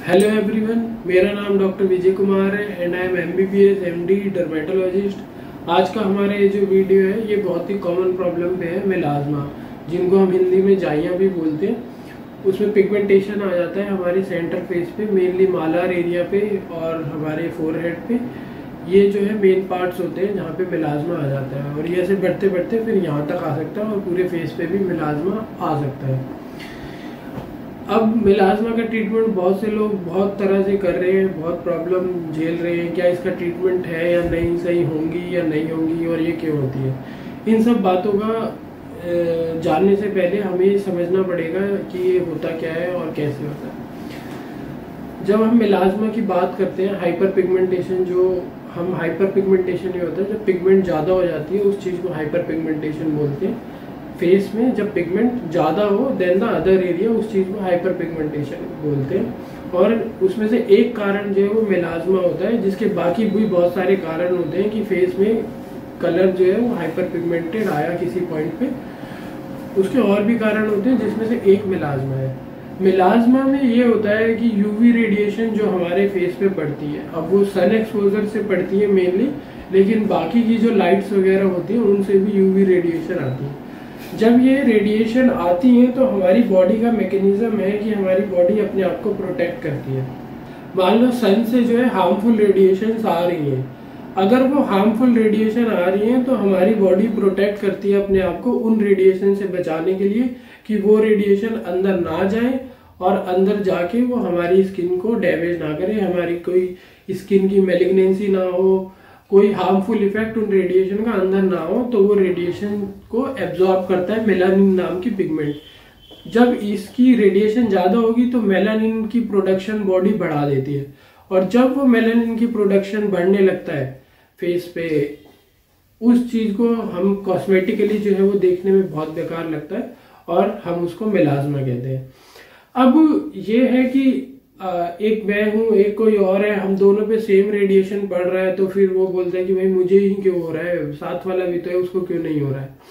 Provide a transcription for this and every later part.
Hello everyone, मेरा नाम doctor Vijay Kumar है and I am MBBS MD dermatologist. आज का हमारा ये जो वीडियो है ये बहुत ही कॉमन प्रॉब्लम पे है, मेलाज्मा, जिनको हम हिंदी में जाइयाँ भी बोलते हैं। उसमें पिगमेंटेशन आ जाता है हमारे सेंटर फेस पे, मेनली मालार एरिया पे और हमारे फोरहेड पे। ये जो है मेन पार्ट्स होते हैं जहाँ पे मेलाज्मा आ जाता है और ये ऐसे बढ़ते बढ़ते फिर यहाँ तक आ सकता है और पूरे फेस पे भी मेलाज्मा आ सकता है। अब मेलाज्मा का ट्रीटमेंट बहुत से लोग बहुत तरह से कर रहे हैं, बहुत प्रॉब्लम झेल रहे हैं। क्या इसका ट्रीटमेंट है या नहीं, सही होंगी या नहीं होंगी और ये क्यों होती है। इन सब बातों का जानने से पहले हमें समझना पड़ेगा कि ये होता क्या है और कैसे होता है। जब हम मेलाज्मा की बात करते हैं, हाइपर पिगमेंटेशन, जो हम हाइपर पिगमेंटेशन ये होता है जब पिगमेंट ज़्यादा हो जाती है, उस चीज़ को हाइपर पिगमेंटेशन बोलते हैं। फेस में जब पिगमेंट ज़्यादा हो देन द अदर एरिया, उस चीज़ को हाइपर पिगमेंटेशन बोलते हैं। और उसमें से एक कारण जो है वो मेलाज्मा होता है, जिसके बाकी भी बहुत सारे कारण होते हैं कि फेस में कलर जो है वो हाइपर पिगमेंटेड आया किसी पॉइंट पे। उसके और भी कारण होते हैं जिसमें से एक मेलाज्मा है। मेलाज्मा में ये होता है कि यूवी रेडिएशन जो हमारे फेस पे पड़ती है, अब वो सन एक्सपोजर से पड़ती है मेनली, लेकिन बाकी की जो लाइट्स वगैरह होती है उनसे भी यूवी रेडिएशन आती है। जब ये रेडिएशन आती है तो हमारी बॉडी का मैकेनिज्म है कि हमारी बॉडी अपने आप को प्रोटेक्ट करती है। मान लो सन से जो है हार्मफुल रेडिएशन आ रही है, अगर वो हार्मफुल रेडिएशन आ रही है तो हमारी बॉडी प्रोटेक्ट करती है अपने आप को उन रेडिएशन से बचाने के लिए कि वो रेडिएशन अंदर ना जाए और अंदर जाके वो हमारी स्किन को डैमेज ना करे, हमारी कोई स्किन की मैलिग्नेंसी ना हो, कोई हार्मफुल इफेक्ट उन रेडिएशन का अंदर ना हो। तो वो रेडिएशन को एब्जॉर्ब करता है मेलानिन नाम की पिगमेंट। जब इसकी रेडिएशन ज़्यादा होगी तो मेलानिन की प्रोडक्शन बॉडी बढ़ा देती है, और जब वो मेलानिन की प्रोडक्शन बढ़ने लगता है फेस पे, उस चीज़ को हम कॉस्मेटिकली जो है वो देखने में बहुत बेकार लगता है और हम उसको मेलाज्मा कहते हैं। अब ये है कि एक मैं हूँ, एक कोई और है, हम दोनों पे सेम रेडिएशन पड़ रहा है तो फिर वो बोलता है कि भाई मुझे ही क्यों हो रहा है, साथ वाला भी तो है, उसको क्यों नहीं हो रहा है।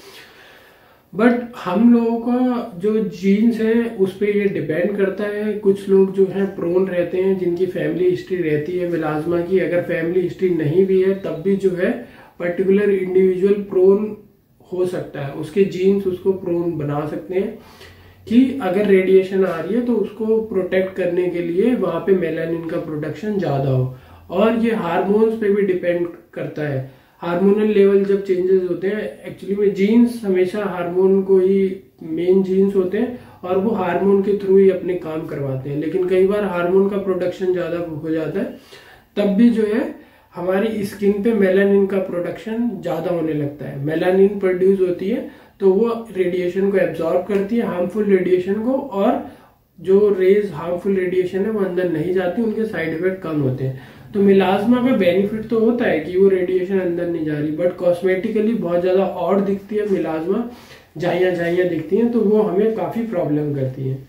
बट हम लोगों का जो जीन्स है उस पर ये डिपेंड करता है। कुछ लोग जो हैं प्रोन रहते हैं, जिनकी फैमिली हिस्ट्री रहती है मेलाज्मा की। अगर फैमिली हिस्ट्री नहीं भी है तब भी जो है पर्टिकुलर इंडिविजुअल प्रोन हो सकता है, उसके जीन्स उसको प्रोन बना सकते हैं कि अगर रेडिएशन आ रही है तो उसको प्रोटेक्ट करने के लिए वहां पे मेलानिन का प्रोडक्शन ज्यादा हो। और ये हार्मोन्स पे भी डिपेंड करता है। हार्मोनल लेवल जब चेंजेस होते हैं, एक्चुअली में जीन्स हमेशा हार्मोन को ही मेन जीन्स होते हैं और वो हार्मोन के थ्रू ही अपने काम करवाते हैं, लेकिन कई बार हार्मोन का प्रोडक्शन ज्यादा हो जाता है, तब भी जो है हमारी स्किन पे मेलानिन का प्रोडक्शन ज्यादा होने लगता है। मेलानिन प्रोड्यूस होती है तो वो रेडिएशन को एब्जॉर्ब करती है, हार्मफुल रेडिएशन को, और जो रेज हार्मफुल रेडिएशन है वो अंदर नहीं जाती, उनके साइड इफेक्ट कम होते हैं। तो मेलाज्मा का बेनिफिट तो होता है कि वो रेडिएशन अंदर नहीं जा रही, बट कॉस्मेटिकली बहुत ज्यादा ऑड दिखती है मेलाज्मा, जाइयां जाइयां दिखती हैं, तो वो हमें काफी प्रॉब्लम करती है।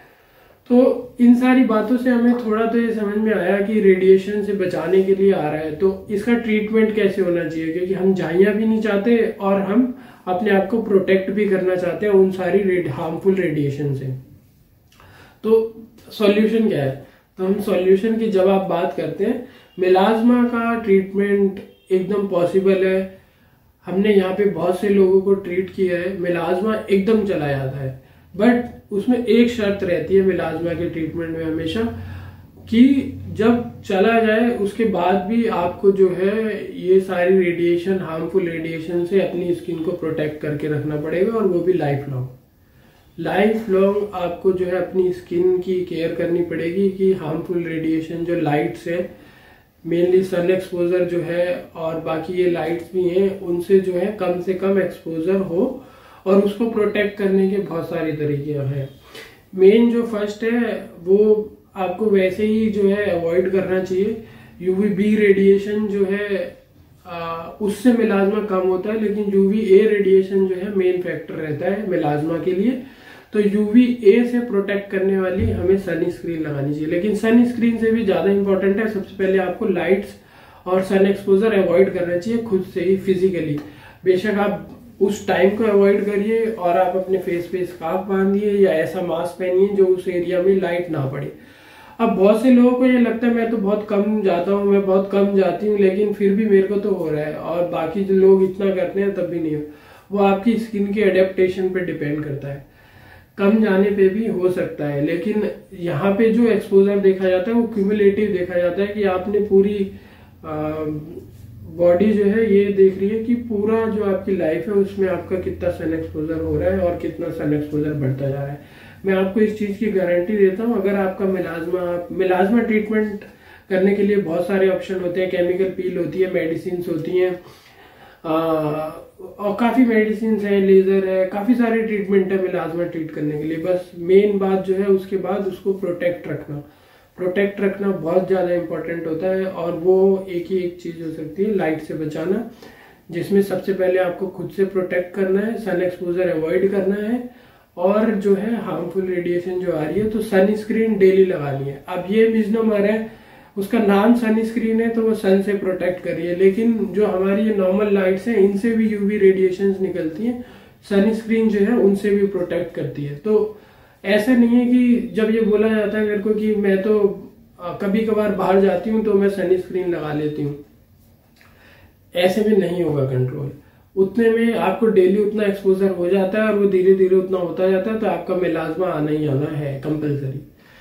तो इन सारी बातों से हमें थोड़ा तो ये समझ में आया कि रेडिएशन से बचाने के लिए आ रहा है तो इसका ट्रीटमेंट कैसे होना चाहिए, क्योंकि हम जाइयां भी नहीं चाहते और हम अपने आप को प्रोटेक्ट भी करना चाहते हैं उन सारी हार्मफुल रेडिएशन से। तो सॉल्यूशन क्या है, तो हम सॉल्यूशन की जब आप बात करते हैं, मेलाज्मा का ट्रीटमेंट एकदम पॉसिबल है। हमने यहाँ पे बहुत से लोगों को ट्रीट किया है, मेलाज्मा एकदम चला जाता है। बट उसमें एक शर्त रहती है मेलाज्मा के ट्रीटमेंट में हमेशा, कि जब चला जाए उसके बाद भी आपको जो है ये सारी रेडिएशन, हार्मफुल रेडिएशन से अपनी स्किन को प्रोटेक्ट करके रखना पड़ेगा, और वो भी लाइफ लॉन्ग आपको जो है अपनी स्किन की केयर करनी पड़ेगी कि हार्मफुल रेडिएशन जो लाइट्स है, मेनली सन एक्सपोजर जो है और बाकी ये लाइट्स भी हैं, उनसे जो है कम से कम एक्सपोजर हो, और उसको प्रोटेक्ट करने के बहुत सारे तरीके हैं। मेन जो फर्स्ट है वो आपको वैसे ही जो है अवॉइड करना चाहिए। यूवीबी रेडिएशन जो है उससे मेलाज्मा कम होता है, लेकिन यूवीए रेडिएशन जो है मेन फैक्टर रहता है मेलाज्मा के लिए। तो यूवीए से प्रोटेक्ट करने वाली हमें सन स्क्रीन लगानी चाहिए, लेकिन सन स्क्रीन से भी ज्यादा इंपॉर्टेंट है, सबसे पहले आपको लाइट्स और सन एक्सपोजर अवॉइड करना चाहिए खुद से ही फिजिकली। बेशक आप उस टाइम को अवॉइड करिए और आप अपने फेस पे स्कार्फ बांधिए या ऐसा मास्क पहनिए जो उस एरिया में लाइट ना पड़े। अब बहुत से लोगों को ये लगता है मैं तो बहुत कम जाता हूँ, मैं बहुत कम जाती हूँ, लेकिन फिर भी मेरे को तो हो रहा है और बाकी जो लोग इतना करते हैं तब भी नहीं हो। वो आपकी स्किन के एडेप्टेशन पे डिपेंड करता है। कम जाने पे भी हो सकता है, लेकिन यहाँ पे जो एक्सपोजर देखा जाता है वो क्यूमुलेटिव देखा जाता है कि आपने पूरी बॉडी जो है ये देख रही है कि पूरा जो आपकी लाइफ है उसमें आपका कितना सन एक्सपोजर हो रहा है और कितना सन एक्सपोजर बढ़ता जा रहा है। मैं आपको इस चीज की गारंटी देता हूँ। अगर आपका मिलाजमा ट्रीटमेंट करने के लिए बहुत सारे ऑप्शन होते हैं, केमिकल पील होती है, मेडिसिन होती हैं, और काफी मेडिसिन है, लेजर है, काफी सारे ट्रीटमेंट है मिलाजमा ट्रीट करने के लिए। बस मेन बात जो है उसके बाद उसको प्रोटेक्ट रखना बहुत ज्यादा इंपॉर्टेंट होता है। और वो एक ही एक चीज हो सकती है, लाइट से बचाना, जिसमें सबसे पहले आपको खुद से प्रोटेक्ट करना है, सन एक्सपोजर अवॉइड करना है, और जो है हार्मफुल रेडिएशन जो आ रही है तो सनस्क्रीन डेली लगानी है। अब ये मिसनोमर है, उसका नाम सनस्क्रीन है तो वो सन से प्रोटेक्ट कर रही है, लेकिन जो हमारी ये नॉर्मल लाइट्स हैं इनसे भी यूवी रेडिएशंस निकलती हैं, सनस्क्रीन जो है उनसे भी प्रोटेक्ट करती है। तो ऐसा नहीं है कि जब ये बोला जाता है मेरे को कि मैं तो कभी कभार बाहर जाती हूँ तो मैं सनस्क्रीन लगा लेती हूँ, ऐसे में नहीं होगा कंट्रोल। उतने में आपको डेली उतना एक्सपोजर हो जाता है और वो धीरे धीरे उतना होता जाता है, तो आपका मेलाजमा आना ही आना है कंपलसरी।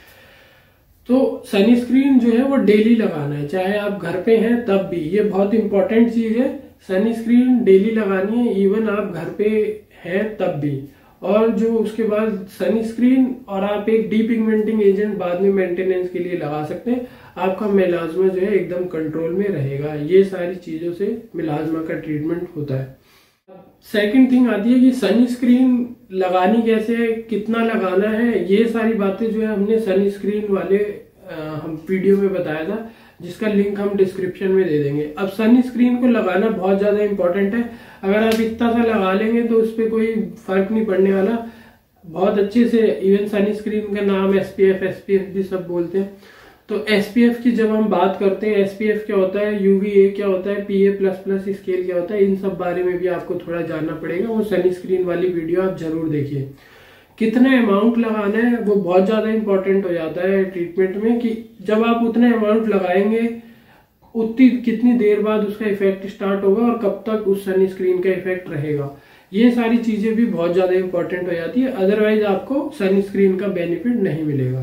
तो सनस्क्रीन जो है वो डेली लगाना है, चाहे आप घर पे हैं तब भी। ये बहुत इंपॉर्टेंट चीज है, सनस्क्रीन डेली लगानी है, इवन आप घर पे हैं तब भी। और जो उसके बाद सनस्क्रीन और आप एक डीपिगमेंटिंग एजेंट बाद में मेंटेनेंस के लिए लगा सकते हैं, आपका मेलाजमा जो है एकदम कंट्रोल में रहेगा। ये सारी चीजों से मेलाजमा का ट्रीटमेंट होता है। सेकंड थिंग आती है कि सनस्क्रीन लगानी कैसे है, कितना लगाना है, ये सारी बातें जो है हमने सनस्क्रीन वाले हम वीडियो में बताया था, जिसका लिंक हम डिस्क्रिप्शन में दे देंगे। अब सनस्क्रीन को लगाना बहुत ज्यादा इंपॉर्टेंट है। अगर आप इतना सा लगा लेंगे तो उस पर कोई फर्क नहीं पड़ने वाला, बहुत अच्छे से। इवन सनस्क्रीन का नाम SPF भी सब बोलते हैं। तो SPF की जब हम बात करते हैं, SPF क्या होता है, UVA क्या होता है, PA++ स्केल क्या होता है, इन सब बारे में भी आपको थोड़ा जानना पड़ेगा। वो सनस्क्रीन वाली वीडियो आप जरूर देखिए। कितना अमाउंट लगाना है वो बहुत ज्यादा इंपॉर्टेंट हो जाता है ट्रीटमेंट में, कि जब आप उतना अमाउंट लगाएंगे उतनी कितनी देर बाद उसका इफेक्ट स्टार्ट होगा और कब तक उस सनस्क्रीन का इफेक्ट रहेगा, ये सारी चीजें भी बहुत ज्यादा इंपॉर्टेंट हो जाती है। अदरवाइज आपको सनस्क्रीन का बेनिफिट नहीं मिलेगा।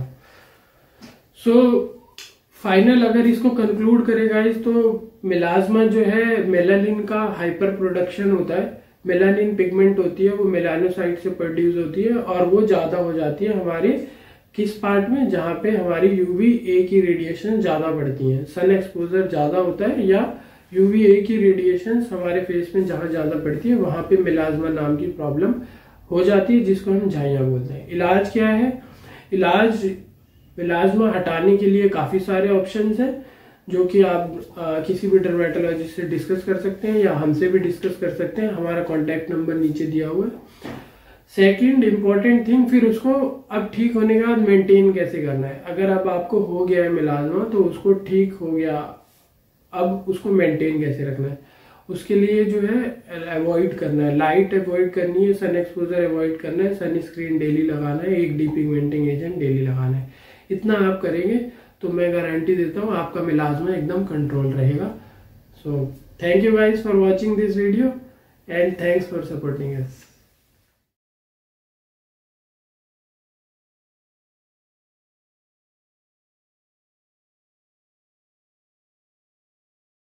फाइनल अगर इसको कंक्लूड करेगा तो मेलाजमा जो है मेलानिन का हाइपर प्रोडक्शन होता है। मेलानिन पिगमेंट होती है, वो मेलानोसाइट से प्रोड्यूस होती है और वो ज्यादा हो जाती है हमारे किस पार्ट में, जहां पे हमारी UVA की रेडिएशन ज्यादा बढ़ती है, सन एक्सपोजर ज्यादा होता है या UVA की रेडिएशन हमारे फेस में जहां ज्यादा पड़ती है वहां पे मेलाजमा नाम की प्रॉब्लम हो जाती है, जिसको हम झाइयां बोलते हैं। इलाज क्या है? इलाज मेलाजमा हटाने के लिए काफी सारे ऑप्शंस हैं, जो कि आप किसी भी डर्मेटोलॉजिस्ट से डिस्कस कर सकते हैं या हमसे भी डिस्कस कर सकते हैं। हमारा कॉन्टैक्ट नंबर नीचे दिया हुआ है। सेकंड इंपॉर्टेंट थिंग, फिर उसको अब ठीक होने के बाद मेंटेन कैसे करना है। अगर अब आपको हो गया है मेलाजमा तो उसको ठीक हो गया, अब उसको मेंटेन कैसे रखना है, उसके लिए जो है अवॉइड करना है, लाइट अवॉइड करनी है, सन एक्सपोजर अवॉइड करना है, सनस्क्रीन डेली लगाना है, एक डीपिगमेंटिंग एजेंट डेली लगाना है। इतना आप करेंगे तो मैं गारंटी देता हूँ आपका मेलाजमा एकदम कंट्रोल रहेगा। So thank you guys for watching this video and thanks for supporting us.